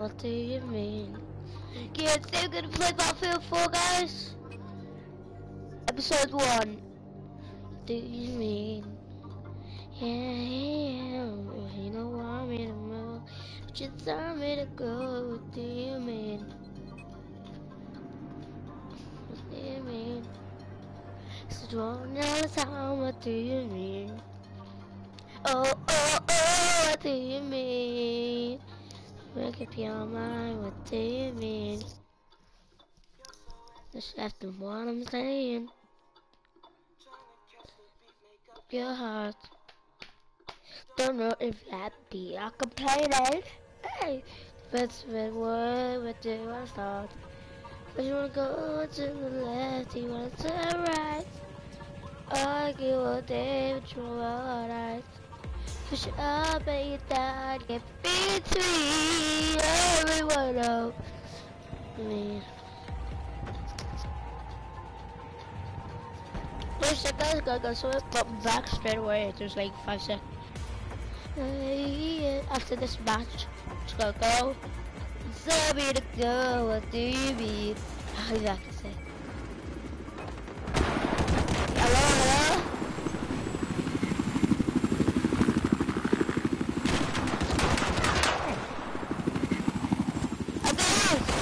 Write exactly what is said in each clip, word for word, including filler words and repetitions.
What do you mean? Yeah, still gonna play Battlefield four, guys? Episode one. What do you mean? Yeah, yeah, you don't want me to move, but you tell me to go. What do you mean? What do you mean? So don't know the time, what do you mean? Oh, oh, oh, what do you mean? Make up your mind, what do you mean? Just after what I'm saying. Your heart. Don't know if that be a complaining. Hey, that's when what, what do I start? But you wanna go to the left, you wanna turn right. Argue all day, but you're alright. Push it up and you down, get between everyone of me. Those seconds gonna go so it got back straight away. It was like five seconds. Uh, after this match, it's gonna go. Tell me to go, what do you mean? How do I have to say? Hello, hello? I got it!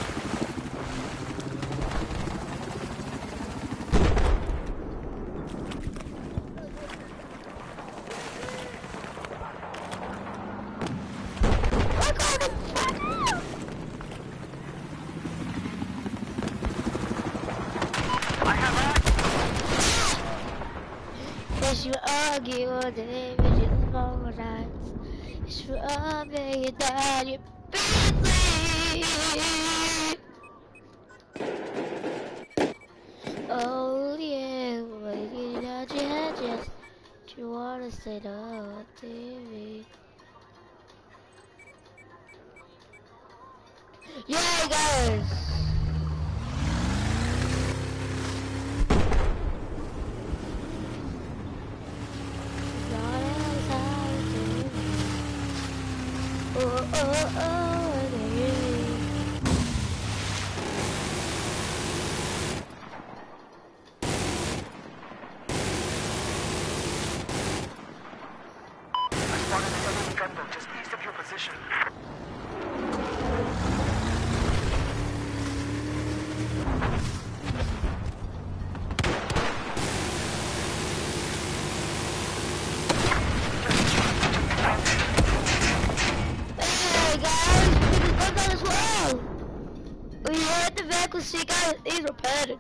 You argue all day, but you know that it's for all day that you're busy. Oh yeah, what you got your head just do you wanna say no to me? Yeah, guys. Oh, oh, oh, what do you mean? I spotted the enemy gunboat just east of your position. Hey guys, we can go down as well. We hit the vehicle, see guys, he's repaired.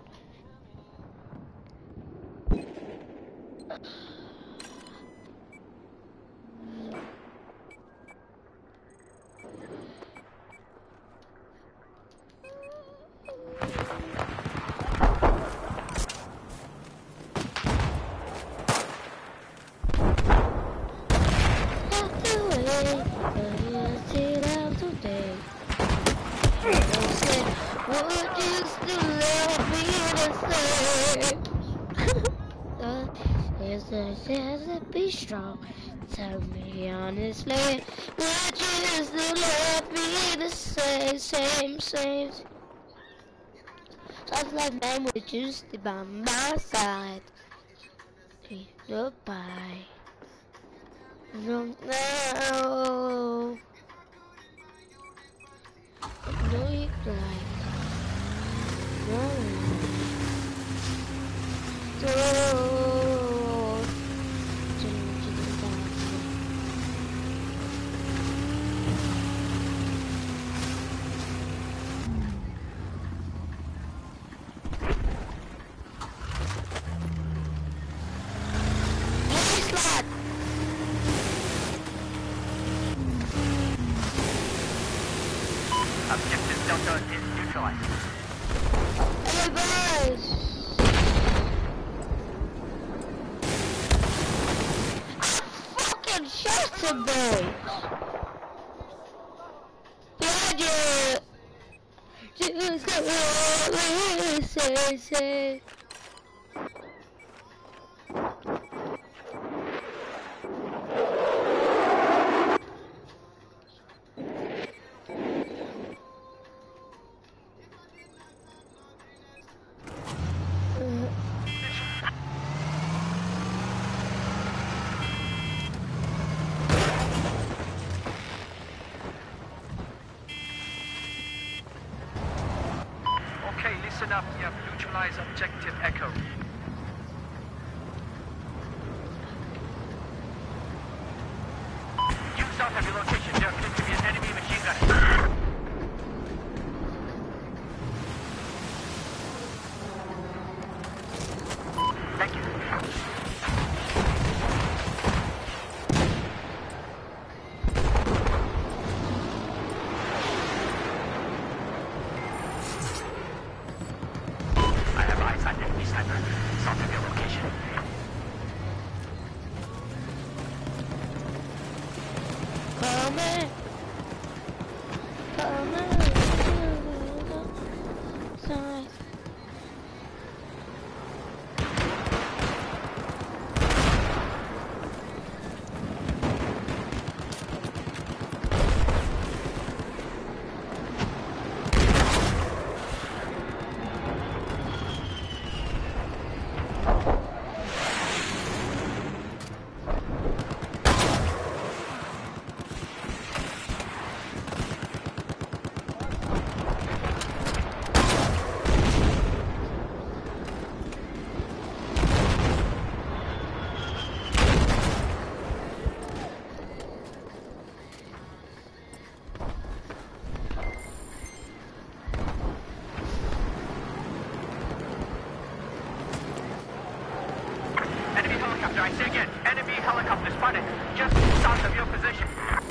Would you still love me the same? uh, yes, yes, yes, be strong. Tell me honestly, would you still love me the same, same, same? Sounds like man, would you stay by my side? Please, goodbye. Don't know. No, you cry. No. Don't. Change the dance. Yes, lad. Objective Delta is neutralized. Hello, guys. Fucking shot him, boy. Behind you. Just go say, say. neutralize objective Echo. You south of your location. There appears to be an enemy machine gunner. Thank you. I have eyes on enemy sniper. South of your location. Come in. Come in. Sorry. Enemy helicopter, I say again. Enemy helicopter spotted. Just south of your position.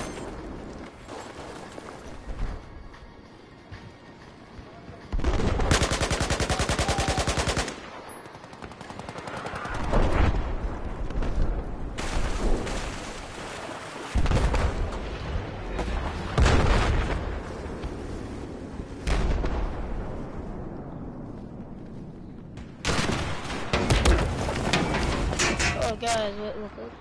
Oh guys, wait, look, look.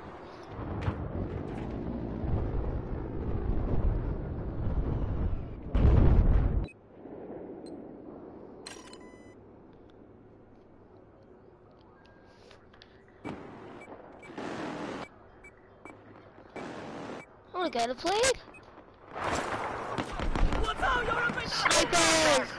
I wanna get a plate. Snipers!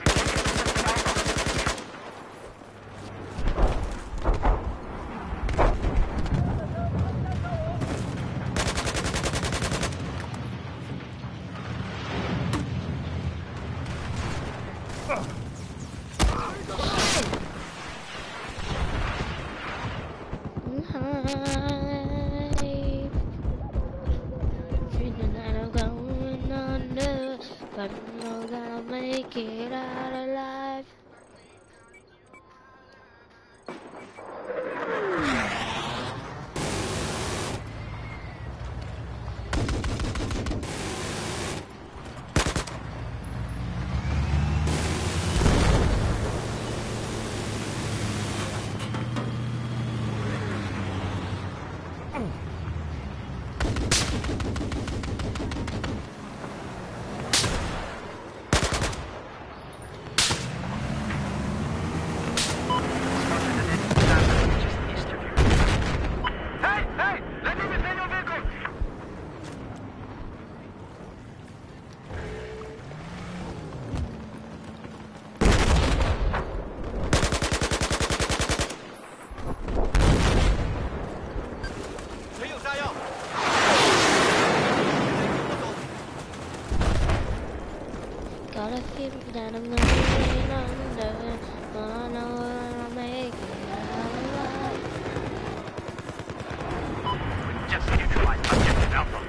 Feeling that I'm going under, but I know that I'll make it out alive. Got a feeling that I'm going under, but I know that I'll make it out alive. Just neutralize objective Alpha.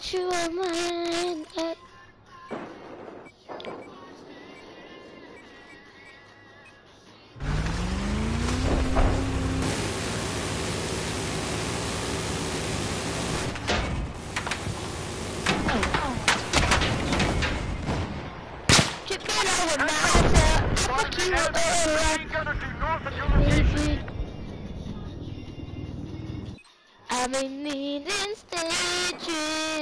got you on my hand. Hey. I'm in needing stages.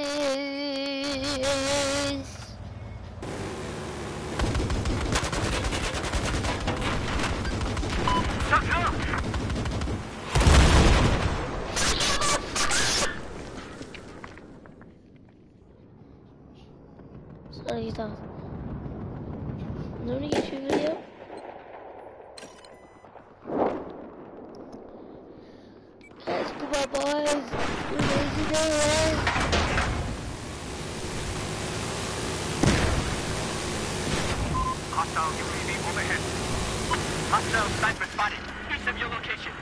Sorry, guitar. No YouTube video. Let's go, my boys. We're lazy there. Hostile U A V overhead. Hostile sniper spotted. East of your location.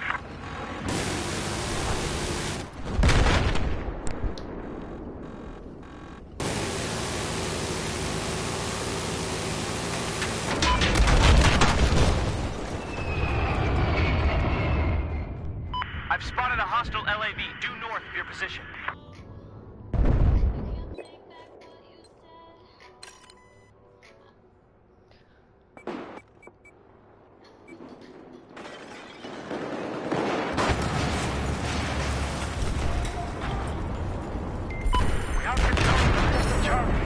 I've spotted a hostile L A V due north of your position. We have control of distant Charlie.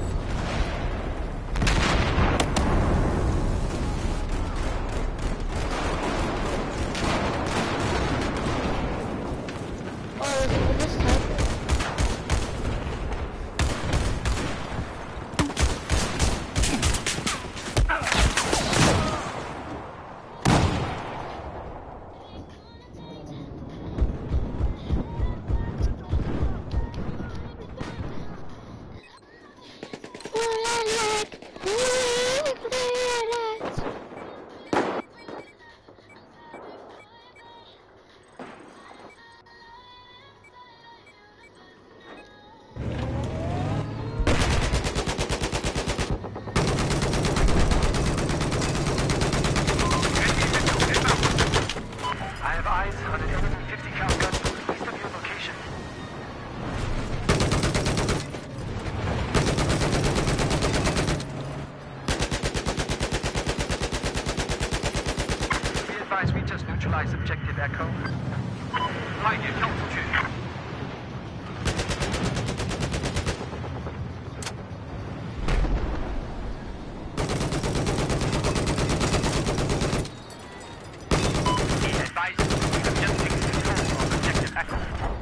Objective Echo. Light is altitude. Be advised, we have just taken control of Objective Echo.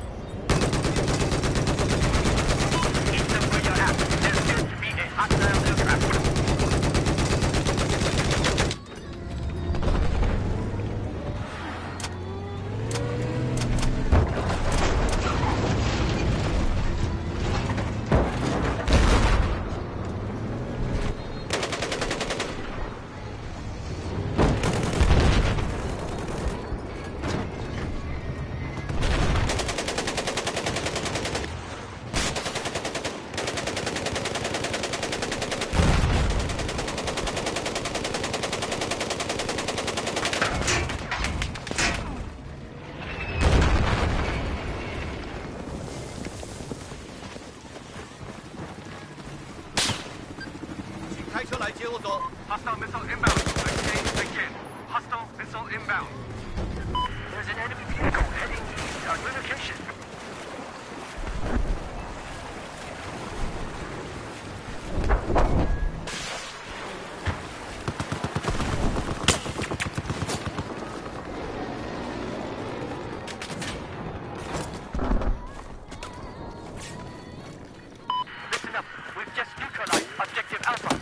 East of where you're at, there appears to be a hostile aircraft. Hostile missile inbound. Exchange begin. Hostile missile inbound. There's an enemy vehicle heading east on your location. Listen up. We've just neutralized Objective Alpha.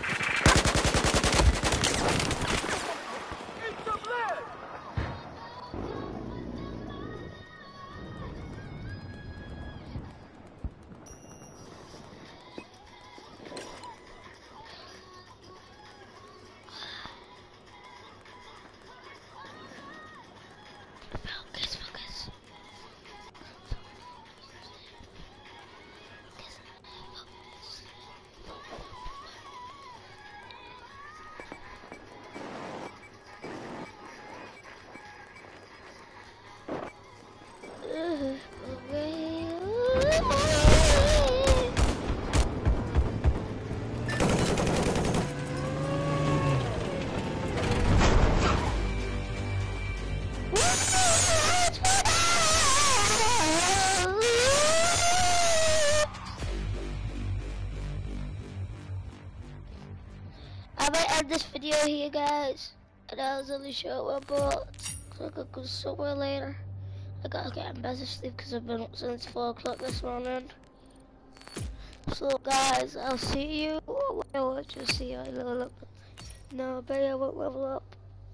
I might end this video here, guys. And I was only short one, but I gotta go somewhere later. I gotta get in better sleep because I've been up since four o'clock this morning. So, guys, I'll see you. Well, I won't just see you. I level up. No, I bet I won't level up.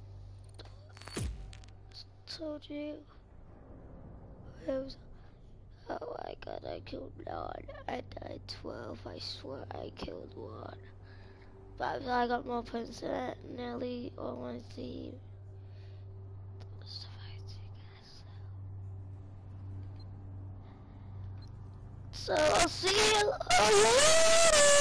Told you. Where was Oh my god, I killed nine. I died twelve. I swear I killed one. But I got more points than it. Nearly all my team. So I'll see you later.